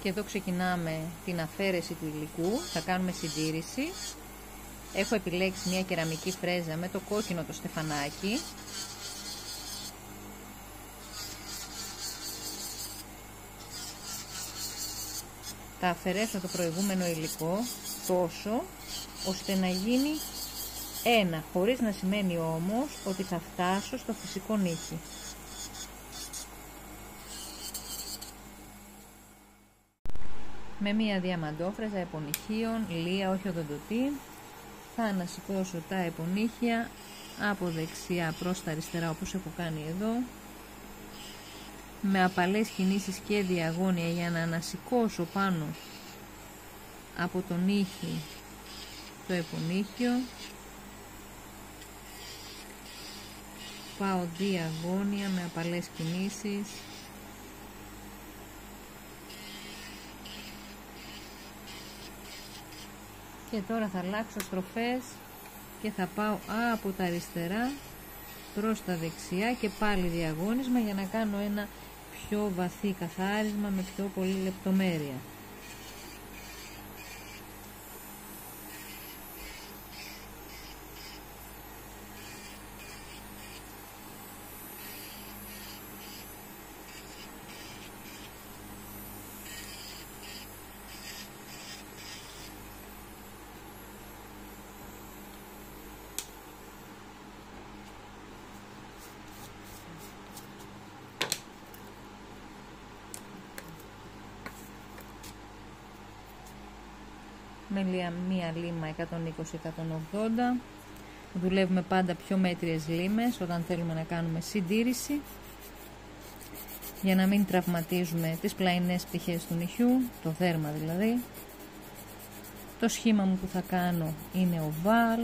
Και εδώ ξεκινάμε την αφαίρεση του υλικού, θα κάνουμε συντήρηση. Έχω επιλέξει μια κεραμική φρέζα με το κόκκινο το στεφανάκι. Θα αφαιρέσω το προηγούμενο υλικό τόσο ώστε να γίνει ένα, χωρίς να σημαίνει όμως ότι θα φτάσω στο φυσικό νύχι. Με μία διαμαντόφρεζα επωνυχίων, λία, όχι οδοντοτή, θα ανασηκώσω τα επωνύχια από δεξιά προς τα αριστερά όπως έχω κάνει εδώ, με απαλές κινήσεις και διαγώνια για να ανασηκώσω πάνω από τον νύχι το επωνύχιο. Πάω διαγώνια με απαλές κινήσεις. Και τώρα θα αλλάξω στροφές και θα πάω από τα αριστερά προς τα δεξιά και πάλι διαγώνισμα για να κάνω ένα πιο βαθύ καθάρισμα με πιο πολύ λεπτομέρεια. Με μία λίμα 120-180. Δουλεύουμε πάντα πιο μέτριες λίμες όταν θέλουμε να κάνουμε συντήρηση, για να μην τραυματίζουμε τις πλαϊνές πτυχές του νυχιού, το δέρμα δηλαδή. Το σχήμα μου που θα κάνω είναι οβάλ,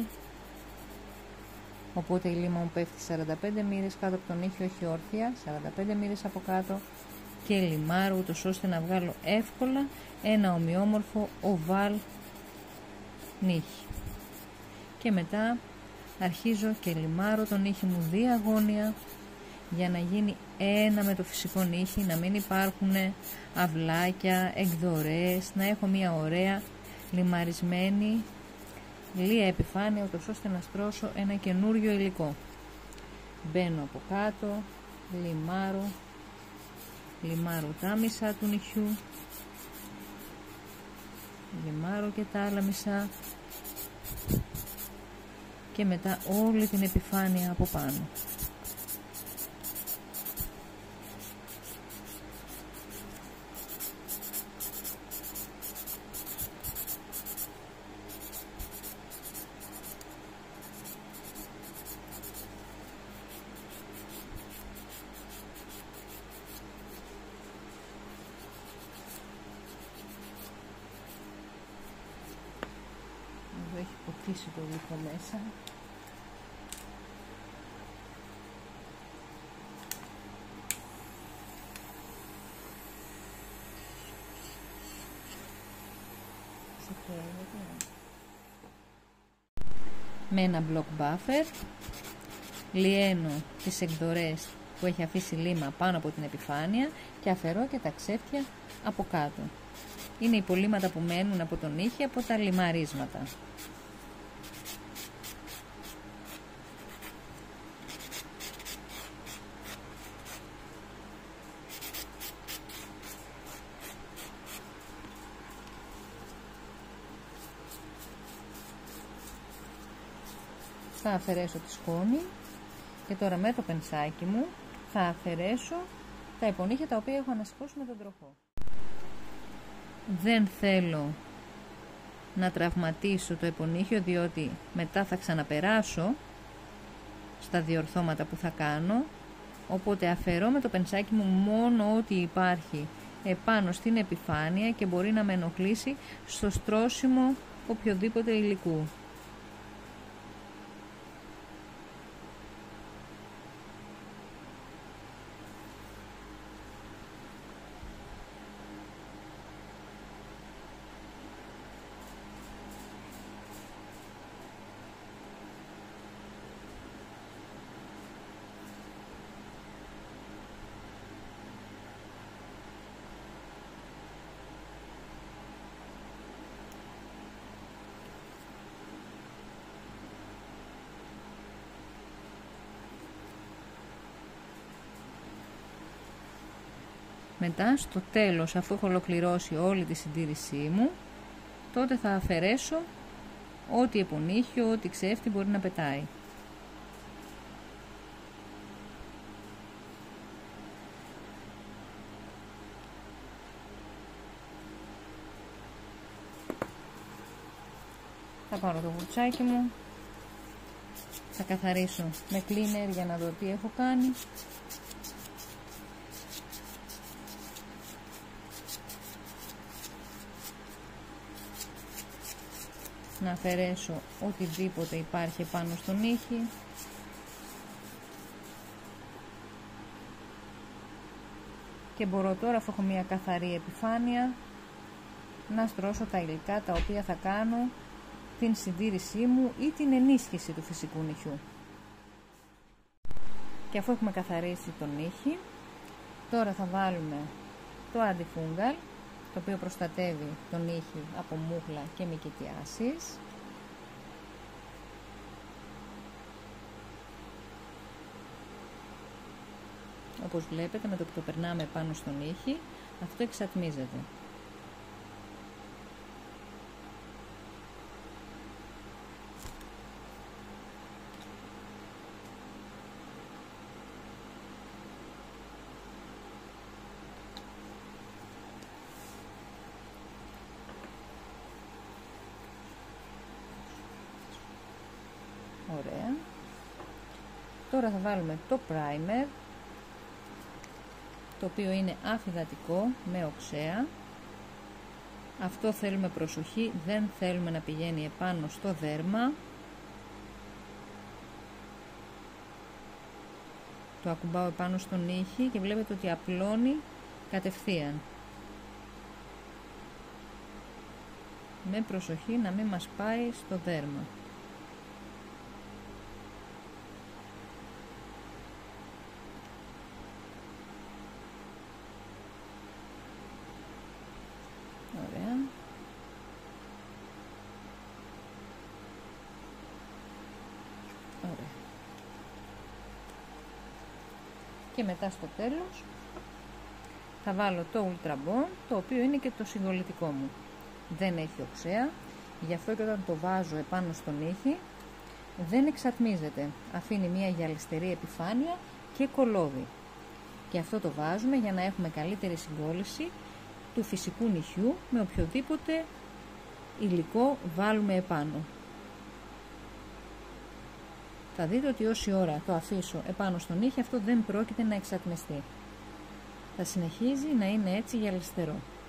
οπότε η λίμα μου πέφτει 45 μοίρες κάτω από τον νύχιο, όχι όρθια, 45 μοίρες από κάτω, και λιμάρω ούτως ώστε να βγάλω εύκολα ένα ομοιόμορφο οβάλ νύχι. Και μετά αρχίζω και λιμάρω τον νύχι μου διαγώνια για να γίνει ένα με το φυσικό νύχι, να μην υπάρχουν αυλάκια, εκδορές, να έχω μια ωραία λιμαρισμένη λία επιφάνεια ούτως ώστε να στρώσω ένα καινούριο υλικό. Μπαίνω από κάτω, λιμάρω τα μισά του νυχιού, λιμάρω και τα άλλα μισά και μετά όλη την επιφάνεια από πάνω. Εδώ έχει ποτίσει το υλικό μέσα. Με ένα block buffer λιένω τις εκδορές που έχει αφήσει λίμα πάνω από την επιφάνεια και αφαιρώ και τα ξέφτια από κάτω. Είναι υπολείμματα που μένουν από τον νύχι από τα λιμαρίσματα. Θα αφαιρέσω τη σκόνη και τώρα με το πενσάκι μου θα αφαιρέσω τα επωνύχια τα οποία έχω ανασηκώσει με τον τροχό. Δεν θέλω να τραυματίσω το επωνύχιο, διότι μετά θα ξαναπεράσω στα διορθώματα που θα κάνω, οπότε αφαιρώ με το πενσάκι μου μόνο ό,τι υπάρχει επάνω στην επιφάνεια και μπορεί να με ενοχλήσει στο στρώσιμο οποιοδήποτε υλικού. Μετά στο τέλος, αφού έχω ολοκληρώσει όλη τη συντήρησή μου, τότε θα αφαιρέσω ό,τι επωνύχιο, ό,τι ξέφτη μπορεί να πετάει. Θα πάρω το βουρτσάκι μου, θα καθαρίσω με cleaner για να δω τι έχω κάνει. Να αφαιρέσω οτιδήποτε υπάρχει πάνω στον ήχη. Και μπορώ τώρα, αφού έχω μια καθαρή επιφάνεια, να στρώσω τα υλικά τα οποία θα κάνω την συντήρησή μου ή την ενίσχυση του φυσικού νυχιού. Και αφού έχουμε καθαρίσει τον ήχη, τώρα θα βάλουμε το antifungal, το οποίο προστατεύει τον ήχη από μούχλα και μυκητιάσεις. Όπως βλέπετε, με το που το περνάμε πάνω στον ήχη, αυτό εξατμίζεται. Ωραία. Τώρα θα βάλουμε το primer, το οποίο είναι αφυδατικό με οξέα. Αυτό θέλουμε προσοχή, δεν θέλουμε να πηγαίνει επάνω στο δέρμα. Το ακουμπάω επάνω στον ήχη και βλέπετε ότι απλώνει κατευθείαν. Με προσοχή να μην μας πάει στο δέρμα. Ωραία. Ωραία. Και μετά στο τέλος θα βάλω το Ultra Bond, το οποίο είναι και το συγκολλητικό μου. Δεν έχει οξέα, γι' αυτό και όταν το βάζω επάνω στον ήχη δεν εξατμίζεται. Αφήνει μια γυαλιστερή επιφάνεια και κολλώδη. Και αυτό το βάζουμε για να έχουμε καλύτερη συγκόλληση του φυσικού νυχιού με οποιοδήποτε υλικό βάλουμε επάνω. Θα δείτε ότι όση ώρα το αφήσω επάνω στον ήχη, αυτό δεν πρόκειται να εξατμιστεί. Θα συνεχίζει να είναι έτσι γυαλιστερό.